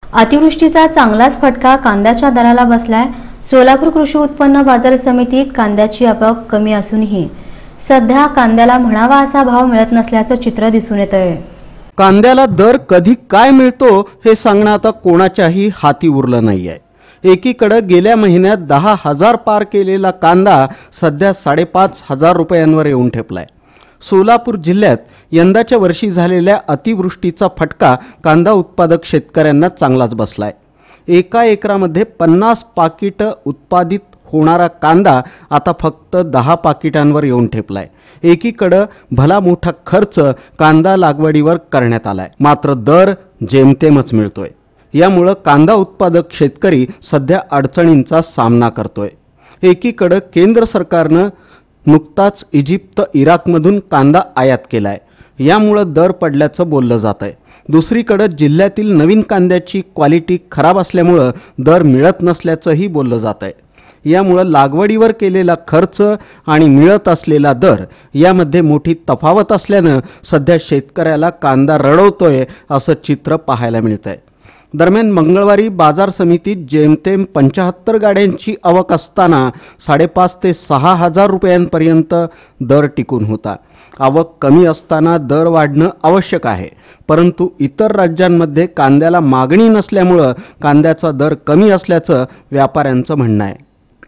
अतिवृष्टीचा चांगलाच फटका कांद्याच्या दराला बसलाय। सोलापूर कृषी उत्पन्न बाजार समितीत कांद्याची आवक कमी असूनही सध्या कांद्याला म्हणावा असा भाव मिळत नसल्याचं चित्र दिसून येतंय। कांद्याला दर कधी काय मिळतो हे सांगणं आता कोणाच्याही हाती उरलं नाहीये। एकीकडे गेल्या महिन्यात 10,000 पार केलेला कांदा सध्या 5,500 रुपयांवर येऊन ठेपलाय। सोलापूर जिल्ह्यात यंदाच्या वर्षी झालेल्या अतिवृष्टीचा फटका कांदा उत्पादक शेतकऱ्यांना चांगलाच बसलाय। एका एकरामध्ये 50 पाकिट उत्पादित होणारा कांदा आता फक्त 10 पाकिटांवर येऊन ठेपलाय। एकीकडे भला मोठा खर्च कांदा लागवडीवर करण्यात आलाय, मात्र दर जेमतेमच मिळतोय। यामुळे कांदा उत्पादक शेतकरी सध्या अडचणींचा सामना करतोय। एकीकडे केंद्र सरकारनं नुकताच इजिप्त इराकमधून कांदा आयात केलाय, यामुळे दर पडल्याचं बोललं जात आहे। दुसरीकडे जिल्ह्यातील नवीन कांद्याची क्वालिटी खराब असल्यामुळे दर मिळत नसल्याचंही बोललं जात आहे। यामुळे लागवडीवर केलेला खर्च आणि मिळत असलेला दर यामध्ये मोठी तफावत असल्यानं सध्या शेतकऱ्याला कांदा रडवतोय असं चित्र पाहायला मिळतंय। दरम्यान मंगळवारी बाजार समितीत जेमतेम 75 गाड्यांची आवक असताना 5,500 ते 6,000 रुपयांपर्यंत दर टिकून होता। आवक कमी असताना दर वाढणं आवश्यक आहे, परंतु इतर राज्यांमध्ये कांद्याला मागणी नसल्यामुळे कांद्याचा दर कमी असल्याचं व्यापाऱ्यांचं म्हणणं आहे।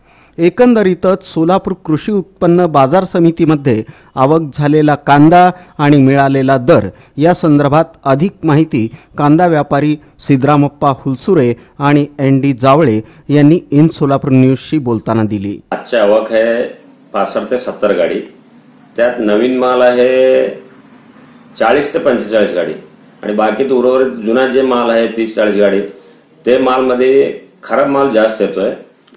एकंदरीतच सोलापूर कृषी उत्पन्न बाजार समितीमध्ये आवक झालेला कांदा आणि मिळालेला दर या संदर्भात अधिक माहिती कांदा व्यापारी सिद्धरामप्पा हुलसुरे आणि ND जावळे यांनी इन सोलापूर न्यूजशी बोलताना दिली। आजची आवक आहे 65 ते 70 गाडी, त्यात नवीन माल आहे 40 ते 45 गाडी आणि बाकी उर्वरित जुना जे माल आहे 30-40 गाडी, ते माल मध्ये खराब माल जास्त येतोय।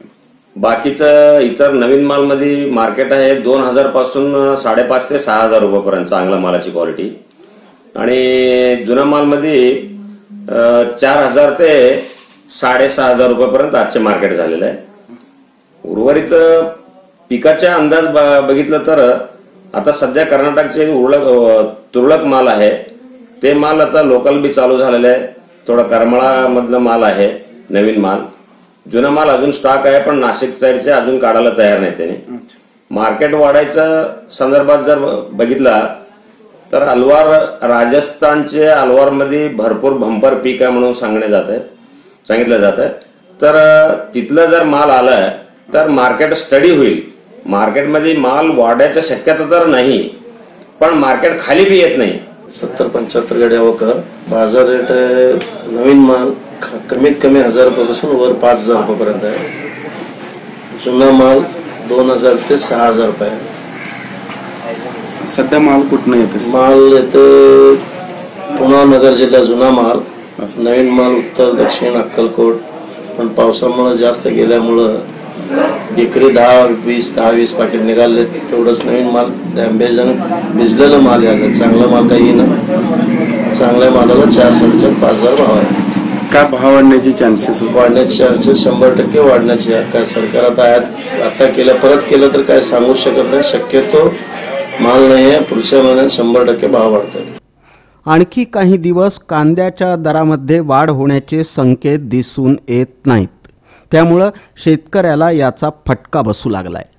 बाकीचं इतर नवीन माल मध्ये मार्केट आहे 2,000 पासून 5,500 ते 6,000 रुपयापर्यंत चांगला मालाची क्वालिटी, आणि जुना माल मध्ये 4,000 ते 6,500 रुपयापर्यंत आजचे मार्केट झालेलं आहे। उर्वरित पिकाचा अंदाज बघितलं तर आता सध्या कर्नाटकचे तुरळक माल आहे, ते माल आता लोकल बी चालू झालेले आहे। थोडा करमाळा मधला माल आहे नवीन माल, जुना माल अजून स्टॉक आहे पण नाशिक साईडचे अजून काढायला तयार नाही त्याने। मार्केट वाढायच्या संदर्भात जर बघितला तर अलवार, राजस्थानचे अलवार मध्ये भरपूर बंपर पीक आहे म्हणून सांगितलं जात आहे। तर तिथलं जर माल आला तर मार्केट स्टडी होईल। मार्केटमध्ये माल वाढायची शक्यता तर नाही, पण मार्केट खाली बी येत नाही। 70-75 गाड्या आवक, बाजार रेट नवीन माल कमीत कमी 1,000 रुपयापासून वर 5,000 रुपयापर्यंत आहे। जुना माल 2,000 ते 6,000 रुपये। सध्या माल कुठनं येते? माल येते पुणे नगर जिल्हा जुना माल, नवीन माल उत्तर दक्षिण अक्कलकोट, पण पावसामुळे जास्त गेल्यामुळं एकरी 10-20 पाकिट निघाले, तेवढंच नवीन माल डॅमेज आणि भिजलेलं माल आलं। चांगला माल काही ना, चांगल्या मालाला 4,500-5,000 भाव आहे। काय भाव वाढण्याचे चान्सेस? वाढण्याचे चान्सेस 100% वाढण्याचे आहे। काय सरकार आता परत केलं तर काय सांगू शकत नाही, शक्यतो माल नाही आहे, पुढच्या महिन्यात 100% भाव वाढतात। आणखी काही दिवस कांद्याच्या दरामध्ये वाढ होण्याचे संकेत दिसून येत नाहीत, त्यामुळे शेतकऱ्याला याचा फटका बसू लागलाय।